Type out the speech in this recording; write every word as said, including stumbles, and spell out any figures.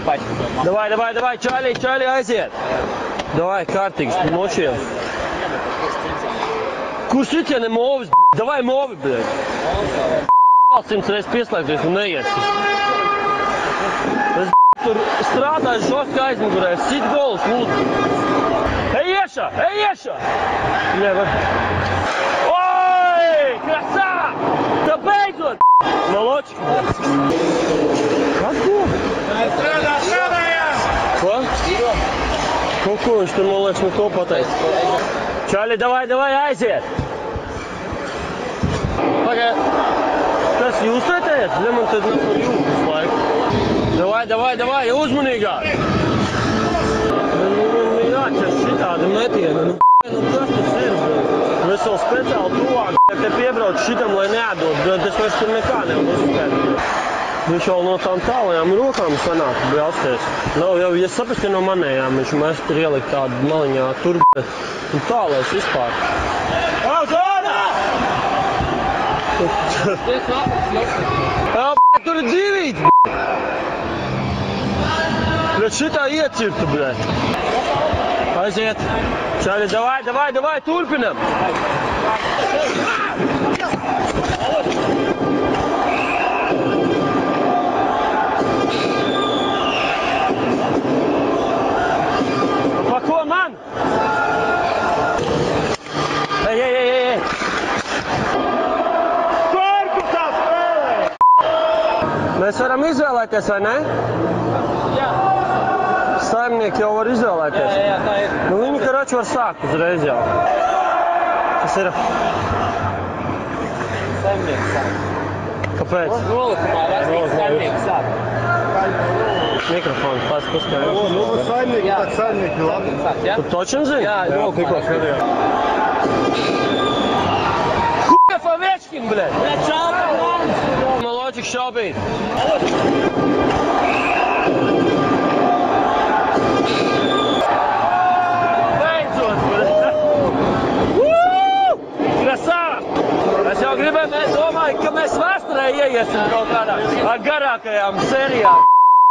Давай, давай, давай, Čāļi, Čāļi, aiziet. Давай, kārtīgs, nošiem. Kurš šitien ir movis, bļ? Davai movi, bļ. Simts reizes pieslēgties un neies. Es tur strādāju šoska aizmugurē, sit golus, lūdzu. Ej iešā, ej iešā! Nevar. Oi, krasā! Tā beidzot! Maločki! Kas ko? Strādā, strādājām! Ko? Ko, ko viņš tur, man liekas, neko pateica? Čāļi, davai, davai, aiziet! Pagāj, kas jūs retējat? Ne, man tad nav jūtas laiku. Davai, davai, davai, uzmanīgāk! Jāķer šitādi metieni, nu nu kas tas ir? Es vēl speciāli tuvāk, ja te piebrauc šitam, lai neādot, bet es vairs tur nekā nevar uzskatīt. Viņš jau no tām tālajām rokām sanāk, braucies. Nav jau, ja saprast, ka no manējām viņš mēs tur ielikt tādu maliņā tur, un tālais vispār. Jau, zona! Jā, tur ir dzīvīt, bet šitā iecirtu, bļet. Aiziet. Čāļi, davai, davai, davai, turpinam. Pa ko man? Ej, ej, ej, ej. Korpusā spēlē! Mēs varam izvēlēties, vai ne? Jā. Saimnieki jau var izvēlēties. Jā, jā, tā ir. Nu, viņi, karači, var sākt uzreiz jau. Tas ir... Saimnieks sāk. Kāpēc? Nolikumā rakstīts saimnieks sāk. Mikrofons pats paskatās. Nu, saimnieki, Jā. tā saimnieki labi. Sāk, jā? Tu točin zini? Jā, tikko skatījās. Хуя Овечкин, блядь! Nē, čāpa, man! Молодчик šaubīt. Beidzot, blядь! Krasā! Es jau gribēju, mēs domāju, ka mēs vēsturē ieiesim kaut kādā ar garākajām sērijām.